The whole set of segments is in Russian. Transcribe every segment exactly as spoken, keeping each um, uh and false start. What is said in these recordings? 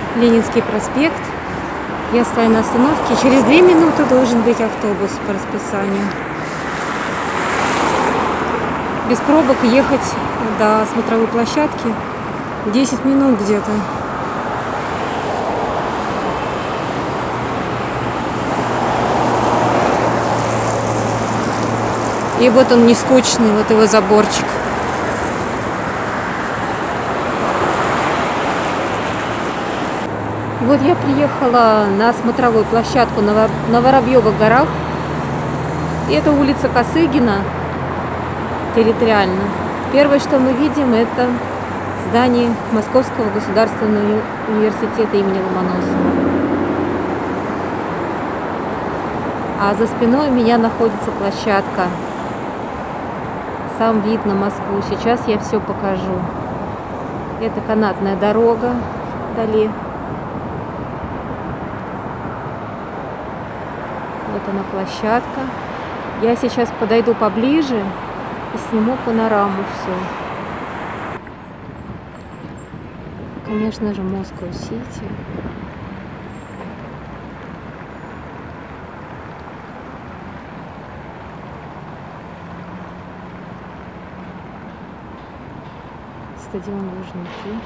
Ленинский проспект. Я стою на остановке. Через две минуты должен быть автобус по расписанию. Без пробок ехать до смотровой площадки десять минут где-то. И вот он не скучный, вот его заборчик. Вот я приехала на смотровую площадку на Воробьевых горах. И это улица Косыгина, территориально. Первое, что мы видим, это здание Московского государственного университета имени Ломоносова. А за спиной у меня находится площадка. Сам вид на Москву. Сейчас я все покажу. Это канатная дорога вдали. Вот она, площадка. Я сейчас подойду поближе и сниму панораму все. Конечно же, Москва-Сити. Стадион Лужники.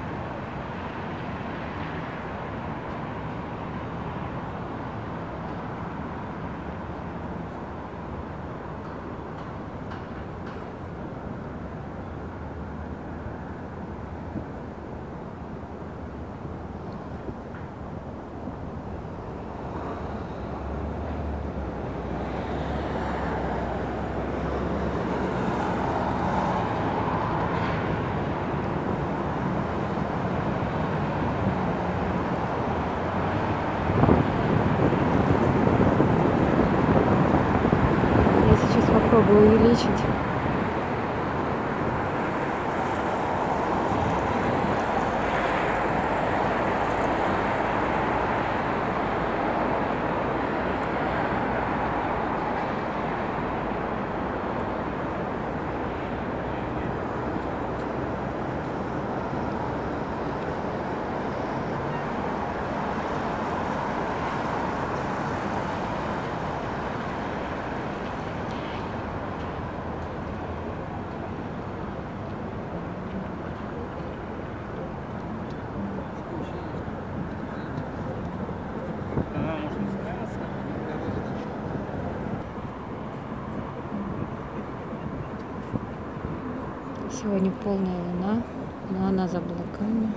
Попробую увеличить. Сегодня полная луна, но она за облаками.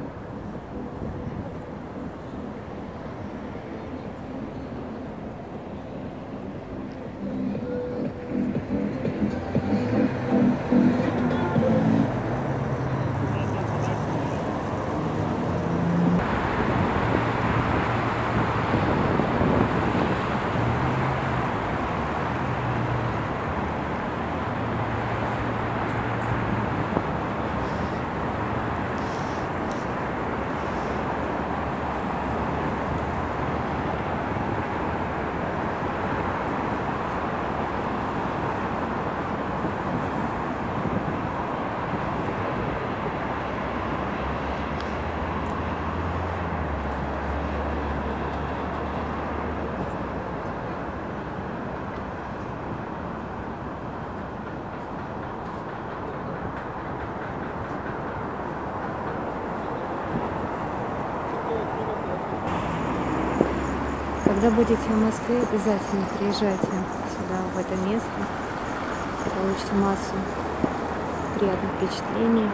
Когда будете в Москве, обязательно приезжайте сюда, в это место. Получите массу приятных впечатлений.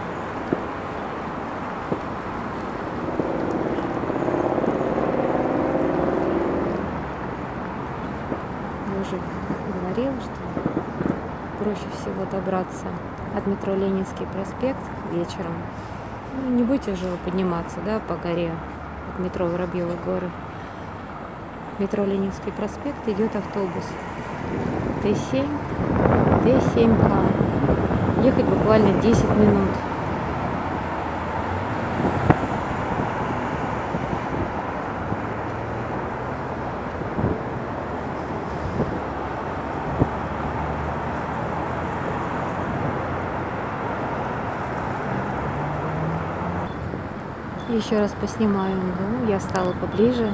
Я уже говорила, что проще всего добраться от метро Ленинский проспект вечером. Ну, не будете же вы подниматься, да, по горе от метро Воробьевы горы. Метро Ленинский проспект идет автобус Т семь, Т семь К. Ехать буквально десять минут. Еще раз поснимаю. Ну, я стала поближе.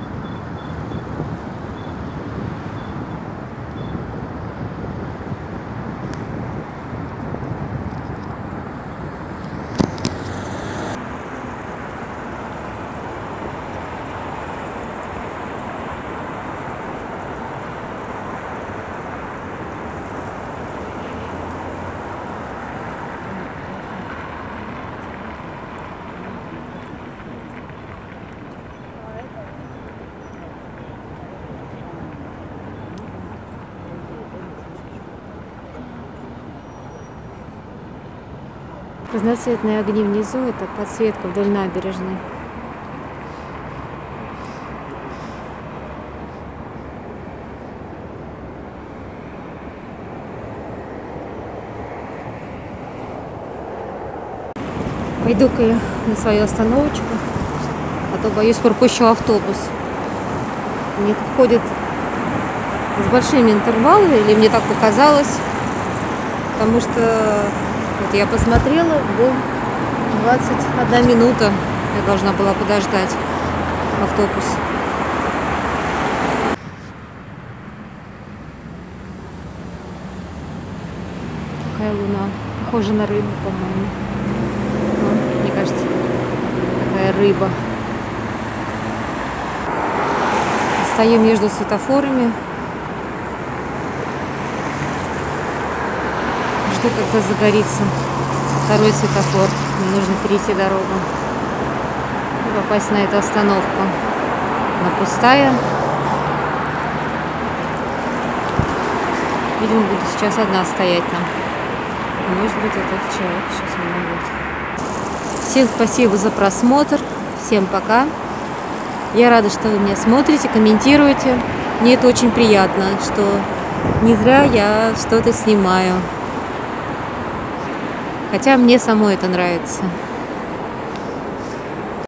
Разноцветные огни внизу — это подсветка вдоль набережной. Пойду-ка я на свою остановочку, а то, боюсь, пропущу автобус. Мне тут ходит с большими интервалами, или мне так показалось, потому что вот я посмотрела, был двадцать одна минута. Я должна была подождать автобус. Какая луна. Похожа на рыбу, по-моему. Ну, мне кажется, такая рыба. Стою между светофорами. Жду, когда загорится второй светофор. Мне нужно перейти дорогу и попасть на эту остановку. Она пустая. Видимо, буду сейчас одна стоять там. Может быть, этот человек сейчас меня будет. Всем спасибо за просмотр. Всем пока. Я рада, что вы меня смотрите, комментируете. Мне это очень приятно, что не зря я что-то снимаю. Хотя мне самой это нравится.